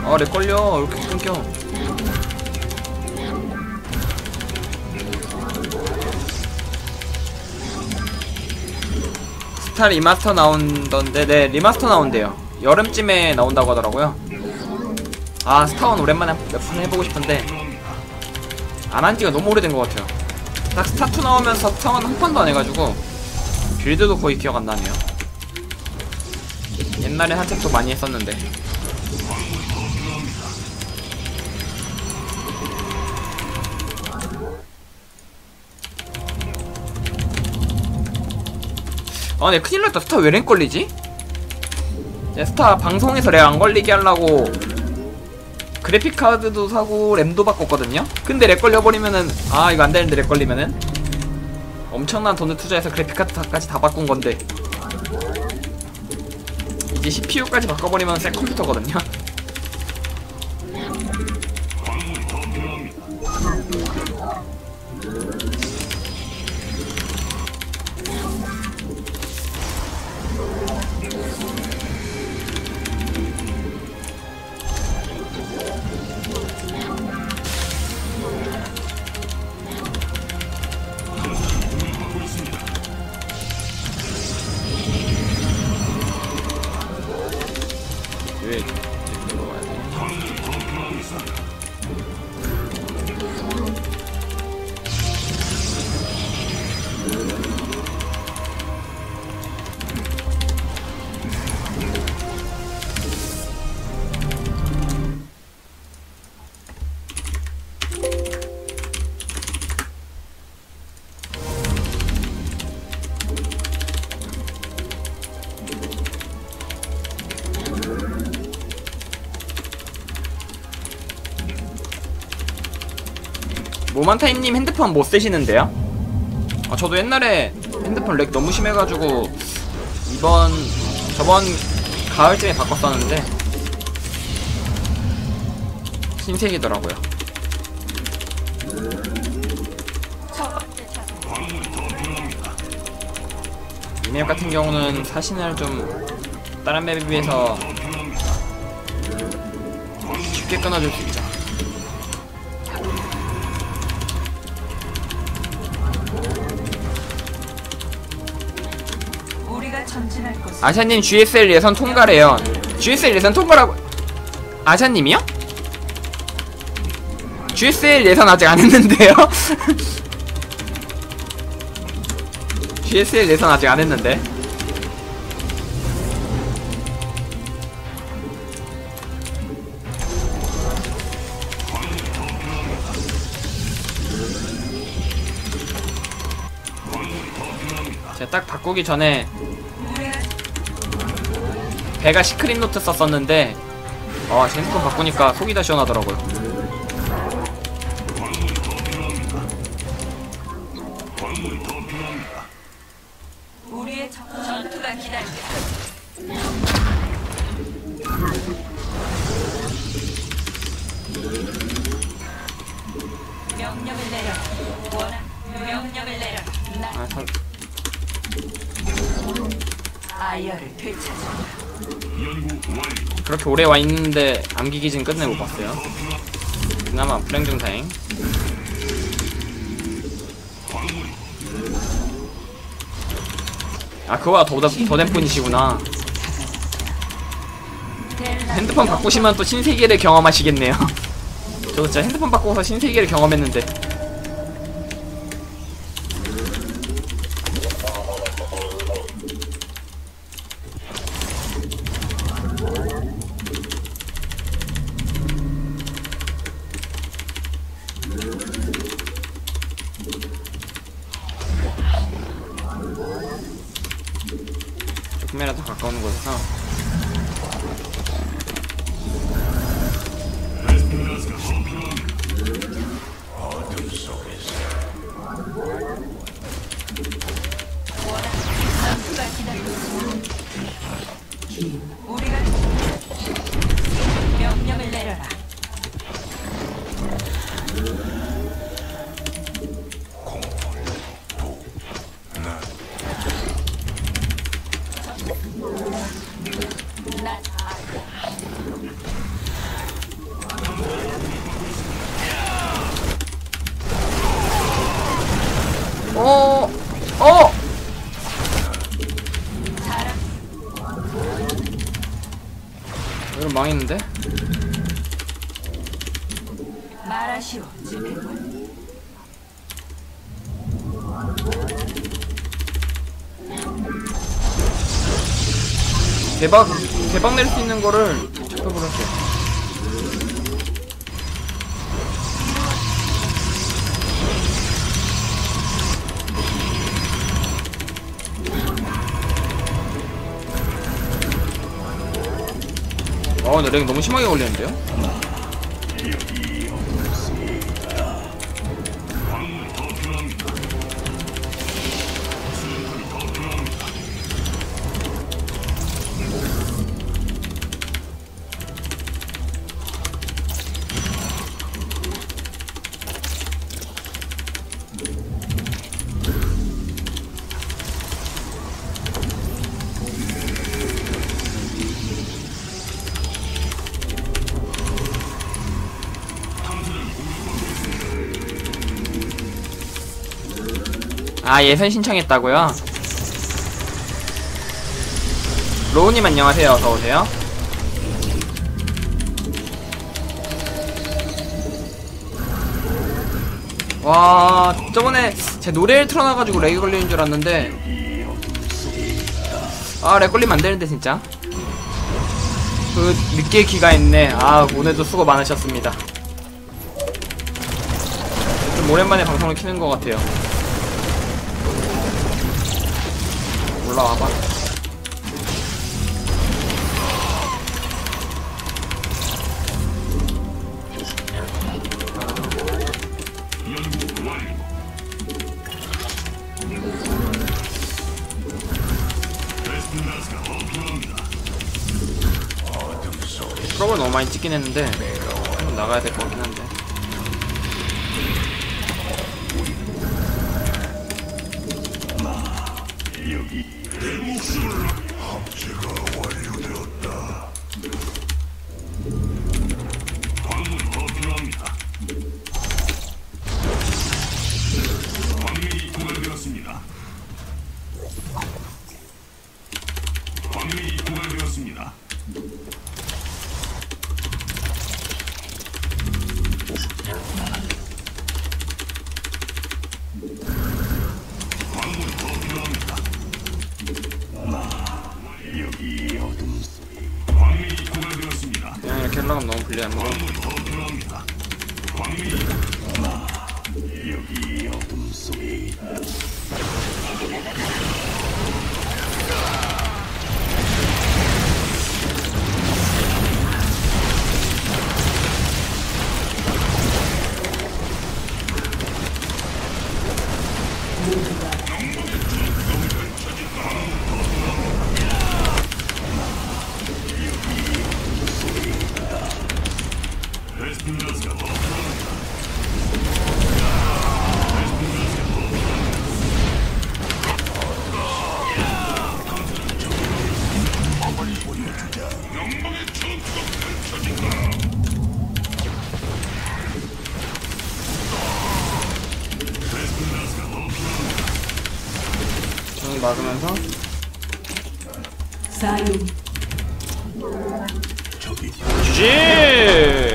렉 걸려. 왜 이렇게 끊겨? 스타 리마스터 나온던데, 네, 리마스터 나온대요. 여름쯤에 나온다고 하더라고요. 아, 스타1 오랜만에 몇 판 해보고 싶은데 안 한지가 너무 오래된 것 같아요. 딱 스타2 나오면서 스타1 한 판도 안 해가지고 빌드도 거의 기억 안 나네요. 옛날엔 한참 또 많이 했었는데. 아, 네, 큰일났다. 스타 왜 랭 걸리지? 스타 방송에서 렉 안 걸리게 하려고 그래픽카드도 사고 램도 바꿨거든요? 근데 렉 걸려버리면은, 아, 이거 안되는데 렉 걸리면은 엄청난 돈을 투자해서 그래픽카드까지 다 바꾼 건데 이제 CPU까지 바꿔버리면 새 컴퓨터거든요? 왜 들어가야 돼? 모만타임님 핸드폰 못 쓰시는데요? 저도 옛날에 핸드폰 렉 너무 심해가지고 저번 가을쯤에 바꿨었는데 흰색이더라고요. 이 맵 같은 경우는 사신을 좀 다른 맵에 비해서 쉽게 끊어줄 수 있죠. 아샤님 GSL 예선 통과래요. GSL 예선 통과라고. 아샤님이요? GSL 예선 아직 안 했는데요? GSL 예선 아직 안 했는데. 제가 딱 바꾸기 전에 배가 시크릿 노트 썼었는데 제 핸드폰 바꾸니까 속이 다 시원하더라고요. 우리의 전투가 기다린다. 명령을 내려. 원한 명령을 내려. 아이어를 되찾아. 그렇게 오래 와있는데 암기기진 끝내 못 봤어요. 그나마 불행 중 다행. 그거가 더댄분이시구나. 핸드폰 바꾸시면 또 신세계를 경험하시겠네요. 저도 진짜 핸드폰 바꾸고서 신세계를 경험했는데. 조금이라도 가까운 곳에서 우리가 명령을 내려라. 이거 망했는데? 말하시오, 지배관. 대박 낼 수 있는 거를 잡혀버렸어요. 근데 렉 너무 심하게 걸리는데요? 아, 예선 신청했다고요? 로우님 안녕하세요. 어서오세요. 와, 저번에 제 노래를 틀어놔가지고 렉이 걸리는 줄 알았는데, 아, 렉 걸리면 안 되는데 진짜. 그 늦게 귀가했네. 아, 오늘도 수고 많으셨습니다. 좀 오랜만에 방송을 키는 것 같아요. 올라와봐. 트러블 너무 많이 찍긴 했는데 한번 나가야 될 것 같긴 한데. 합체가 완료되었다. 광물이 더 필요합니다. 광물이 고갈되었습니다. 광물이 고갈되었습니다. 광물이 더 필요합니다. 여기 어둠 속에 광물이 고갈되었습니다. 그냥 이렇게 하려면 너무 불리한데. 광물이 더 필요합니다. 광물이 여기 어둠 속에 베스핀가스가 더 필요합니다. 영광의 전투가 펼쳐진다. 베스핀가스가 더 필요합니다. 저는 막으면서 사용. 저기 GG!